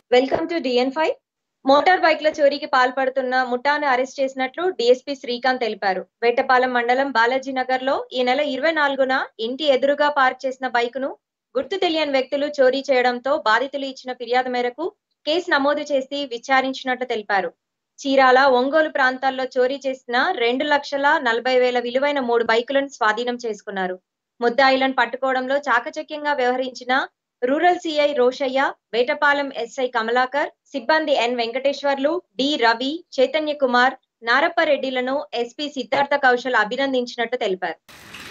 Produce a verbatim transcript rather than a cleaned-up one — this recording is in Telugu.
Welcome to DN five. Motor బైక్ల చోరీకి పాల్పడుతున్న ముఠాను అరెస్ట్ చేసినట్లు డీఎస్పీ శ్రీకాంత్ తెలిపారు. వేటపాలెం మండలం బాలాజీ నగర్ లో ఈ నెల ఇరవై నాలుగున ఇంటి ఎదురుగా పార్క్ చేసిన బైకును గుర్తు తెలియని వ్యక్తులు చోరీ చేయడంతో బాధితులు ఇచ్చిన ఫిర్యాదు మేరకు కేసు నమోదు చేసి విచారించినట్లు తెలిపారు. చీరాల, ఒంగోలు ప్రాంతాల్లో చోరీ చేసిన రెండు లక్షల నలభై వేల విలువైన మూడు బైకులను స్వాధీనం చేసుకున్నారు. ముద్దాయిలను పట్టుకోవడంలో చాకచక్యంగా వ్యవహరించిన rural CI Rosaiah, Vetapalem SI Kamalakar, సిబ్బంది ఎన్ వెంకటేశ్వర్లు, డి రవి, చైతన్య కుమార్, నారప్పరెడ్డిలను ఎస్పీ సిద్ధార్థ కౌశల్ అభినందించినట్టు తెలిపారు.